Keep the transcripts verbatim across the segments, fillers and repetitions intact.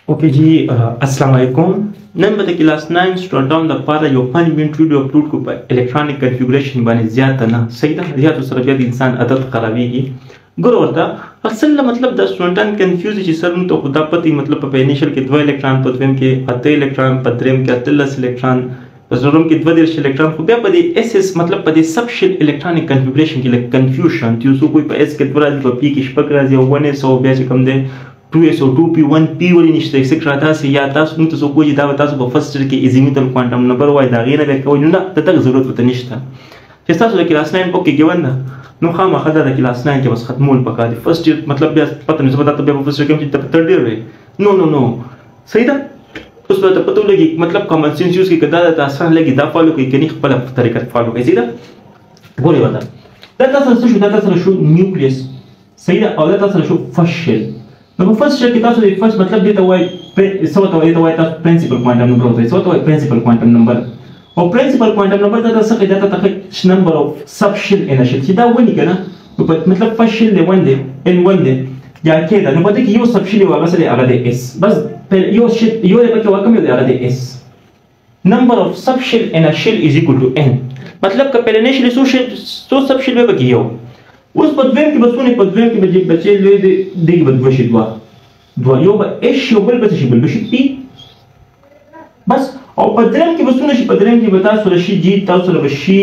ओके जी, अस्सलाम वालेकुम। नंबर द क्लास नाइन स्टूडेंट द पारा यो पांच मिनट वीडियो अपलोड को पर इलेक्ट्रॉनिक कॉन्फ़िगरेशन बाने ज्यादा ना सही दा ज्यादा सर ज्यादा इंसान आदत खराबी की गुरु होता असल मतलब द स्टूडेंट कंफ्यूज जी सर तो खुदा पति मतलब पे इनिशियल के दो इलेक्ट्रॉन पदवेम के अते इलेक्ट्रॉन पदरेम के अतलस इलेक्ट्रॉन पदरेम के दो दिश इलेक्ट्रॉन को पे पदी एसएस मतलब पदी सब शेल इलेक्ट्रॉनिक कॉन्फ़िगरेशन के लिए कंफ्यूजन त्यो सो कोई पे एस के द्वारा जो पी की स्पक राजी वन एस ओ बेच कम दे टू एस ओ टू पी वन पी वली निश्चित एक्सेट्रा था से या तास नु तो सो कोई दावा तास को फर्स्ट के इजिमिटल क्वांटम नंबर वाई दागे ना बेक वनी ना ततक जरूरत वत निश्ता जैसा सो क्लास नाइन ओके गिवन नो खामा खदा द क्लास नाइन के बस खत्मूल पका दे फर्स्ट ईयर मतलब बस पता नहीं बता तो फर्स्ट ईयर के थर्ड ईयर है नो नो नो सही था उस पर पता लगी मतलब कॉमन सेंस यूज की कदा दा आसान लगी दा फॉलो की कनी खपल तरीका फॉलो की सीधा बोले बता दा तास शो दा तास शो न्यूक्लियस सही दा और दा तास शो फर्स्ट शेल नो फर्स्ट शेल के तास फर्स्ट मतलब देता हुआ सो तो देता हुआ तास प्रिंसिपल क्वांटम नंबर होता है सो तो प्रिंसिपल क्वांटम नंबर और प्रिंसिपल क्वांटम नंबर दा तास के दाता तक number of subshell in shell सीधा वही कना मतलब फर्स्ट शेल ले वन दे इन वन दे या كده انا بدك يو سبشيل يبقى مثلا على دي اس بس يو شيل يو يبقى كم يبقى على دي اس number of subshell in a shell is equal to n मतलब का पहले नेशल सो शेल सो सबशेल में बकी हो उस पदवेम की बसों ने पदवेम की बजे बचे ले दे दे की बदवश दवा दवा यो बा एश योबल बस शिबल बश पी बस और पदवेम की बसों ने पदवेम की बता सुरशी जी ता सुर बशी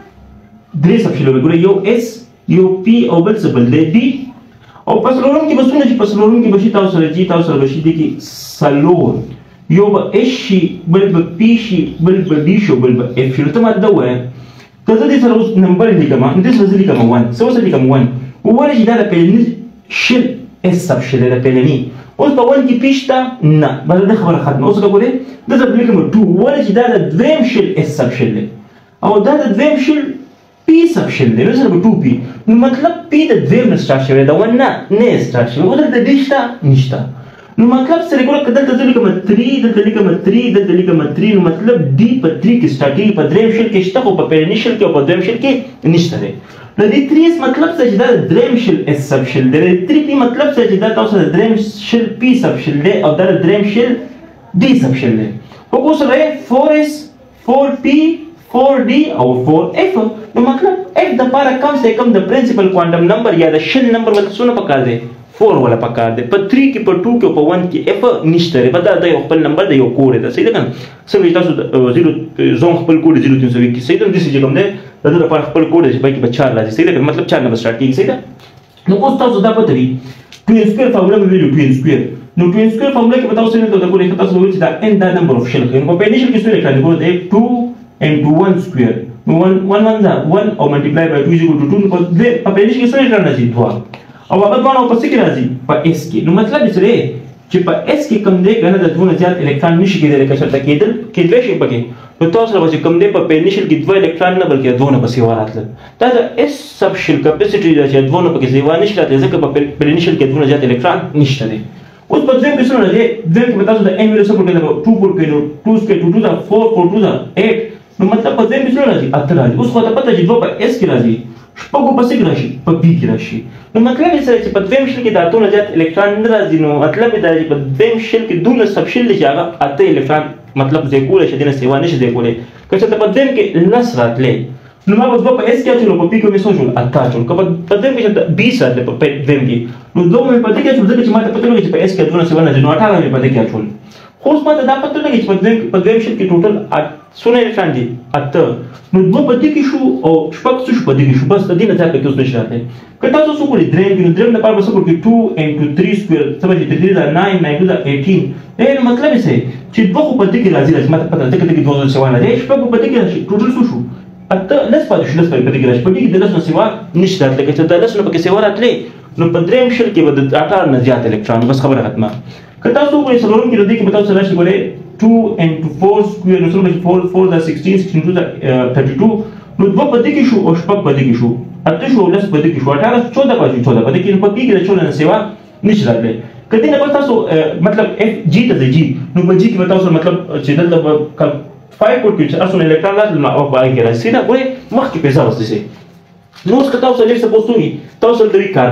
द्रे सबशेल में गुरे यो एस यो पी ओबल सबल ले डी और पसलोरम की बसुन जी पसलोरम की बशी ताव सर जी ताव सर बशी दी की सलोर यो ब एशी बल ब पीशी बल ब डीशो बल ब एफ फिर तो मत दवा है कदा दे सर उस नंबर लिखा मा दिस वाज लिखा मा वन सो वाज लिखा मा वन वला जी दाला पेलनी शिल एस सब शिल दा पेलनी उस ब वन की पीशता ना बल ده خبر ختم उस का बोले ده सब लिखा मा टू वला जी दाला द्वेम शिल एस सब शिल او دا द्वेम शिल पी सब शेल दे नसर टू पी मतलब पी द द्वेम स्टार्ट शवे दा वन ना ने स्टार्ट शवे उधर द दिशता निश्ता नो मतलब सर को कदल तदल कम थ्री द तदल कम थ्री द तदल कम थ्री नो मतलब डी पर थ्री की स्टार्टिंग पर द्वेम शेल के स्टा को पर इनिशियल के पर द्वेम शेल के निश्ता है नो दी थ्री इस मतलब से जिदा द्वेम शेल एस सब शेल दे थ्री पी मतलब से जिदा तो से द्वेम शेल पी सब शेल दे और द द्वेम शेल डी सब शेल दे वो को सर four S four P four D और फोर एफ तो मतलब एफ द पारा कम से कम द प्रिंसिपल क्वांटम नंबर या द शेल नंबर मतलब सुनो पका दे फोर वाला पका दे पर थ्री के पर टू के पर वन के एफ निश्चय है बता दे ओपन नंबर दे यो कोड है सही है सब इतना जीरो जोन पर कोड जीरो तीन सौ इक्कीस सही है दिस इज कम दे द पारा पर कोड है भाई की चार लाजी सही है मतलब चार नंबर स्टार्ट की सही है नो उस तो जुदा पतरी टू स्क्वायर फार्मूला में वैल्यू टू स्क्वायर नो टू स्क्वायर फार्मूला के बताओ सही तो देखो लिखता सो विच द एन द नंबर ऑफ शेल इनको पेनिशियल किसने लिखा देखो दे two into one square one one one that one or multiply by two is equal to two because दे पपेनिश के सोने करना चाहिए दो और अब दोनों ऊपर से क्या राजी पर s की नो मतलब इस रे कि पर s की कम दे कहना तो दोनों ज्यादा इलेक्ट्रॉन निश के दे का शर्त के इधर के द्वे शेप के तो तो असर बस कम दे पर पेनिशियल की दो इलेक्ट्रॉन ना बल्कि दोनों बस सेवा आतल ताजा s सब शेल कैपेसिटी जो दोनों पर सेवा निश रहते हैं जब पेनिशियल के दोनों ज्यादा इलेक्ट्रॉन निश रहते उस पर द्वे किसने रहे द्वे के बता दो n मेरे सपोर्ट के टू पुट के टू स्क्वायर टू टू दा फोर फोर टू दा एट नो मतलब पदवे किसने राजी अतर राजी उसको तो पता है जो पर s की राजी पगो पसे की राशि पर b की राशि नो मतलब इस तरह पदवे मिश्र के धातु न जात इलेक्ट्रॉन राजी नो मतलब इधर पदवे मिश्र के दोनों सबशेल ले जाएगा आते इलेक्ट्रॉन मतलब जेकूल है दिन सेवा निश जेकूल कैसे तो पदवे के लस रात ले नो मैं बस पर s क्या चलो पर p को में सोचो अता चलो कब पदवे के बीस रात ले पर पदवे की नो दो में पदवे क्या चलो कि मात्र पता लगे पर s क्या दोनों सेवा न नो अठारह में पदवे क्या चलो होस मात्र दा पता लगे पदवे पदवे मिश्र की टोटल सुने इलेक्ट्रॉन जी अत नो दो पदी की शू और स्पक सुश पदी की शू बस दिन जाके क्यों निश रहते कटा तो सुकुली द्रेम की द्रेम न पार बस को टू into थ्री स्क्वायर समझ three is nine nine two eighteen ए मतलब इसे चिदबो को पदी की राजी राजी मतलब पता है कि दो सौ सेवा है स्पक को पदी की राशि टोटल सुशु अत लस पाद शुलस पर पदी की राशि पदी की दलस न सेवा निश रहते के चलता लस न पके सेवा रहते नो पंद्रह शेल के बद अठारह न ज्यादा इलेक्ट्रॉन बस खबर खत्म कटा तो कोई सलोरम की रदी के बताओ सर राशि बोले टू into फोर स्क्वायर नो सर फोर फोर दा सिक्सटीन सिक्सटीन टू दा थर्टी टू नो दो पदी की शू और स्पक पदी की शू अत शू लस पदी की शू अठारह चौदह का चौदह पदी की पदी की चौदह न सेवा निश रहते कदी न पता सो मतलब एफ जी तजे जी नो बजी की बताओ सर मतलब चेदल का फाइव कोट की असो इलेक्ट्रॉन ला ना और बाई के सीधा बोले मख की पैसा वस्ती से नो उसका ताऊ सर सपोज टू ही ताऊ sir carbon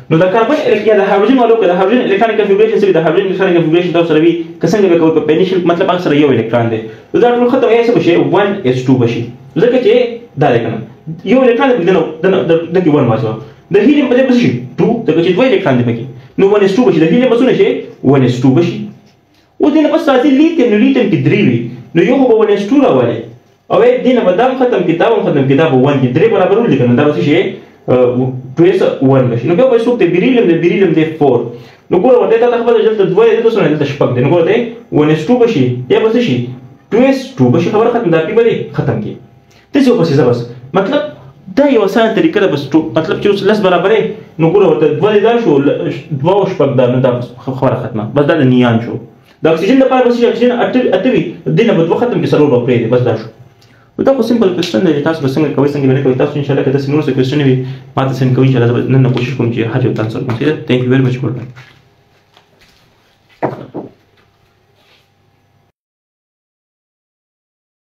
نو د کاربن یا د هایدروجن مولکول د هایدروجن الکترونیک کنفیګوریشن سره د هایدروجن الکترونیک کنفیګوریشن تاسو سره وي کسنګ به کوي په پینیشل مطلب هغه سره یو الکترون دی دا ټول ختم یې څه بشي ون اس ټو بشي ځکه چې دا دی کنه یو الکترون د د د کې ون ماسو د هیلیم په دې بشي ټو دغه چې دوه الکترون دی پکې نو ون اس ټو بشي د هیلیم مسونه شي ون اس ټو بشي او دینه پس راځي لیتیم نو لیتیم کې درې وي نو یو به ون اس ټو راولي او دینه به دام ختم کتاب ختم کتاب ون کې درې برابر ولیکنه دا به شي two s one بشي نو بیا به څوک د بیریلیم د بیریلیم د four نو ګوره ورته دا خبره دلته دوه د تاسو نه دلته شپږ دی نو ګوره دی one s two بشي یا به شي two s two بشي خبره ختم دا پی به ختم کی ته څه پسې بس مطلب دا یو اسانه طریقه ده بس مطلب چې اوس لس برابرې نو ګوره ورته دوه دا شو دوه شپږ دا نو دا خبره ختمه بس دا د نیان شو د اکسیجن لپاره بس اکسیجن اته وي دینه به دوه ختم کی سرور به پرې بس دا شو دا خو سمپل کوېسچن دی تاسو به څنګه کوئ څنګه نه کوئ تاسو ان شاء الله که داسې نور څه کوېسچن وي ما ته سند کوئ ان شاء الله نن کوشش کوم چې هر یو تاسو سره کوم ثانک یو ویری مچ فور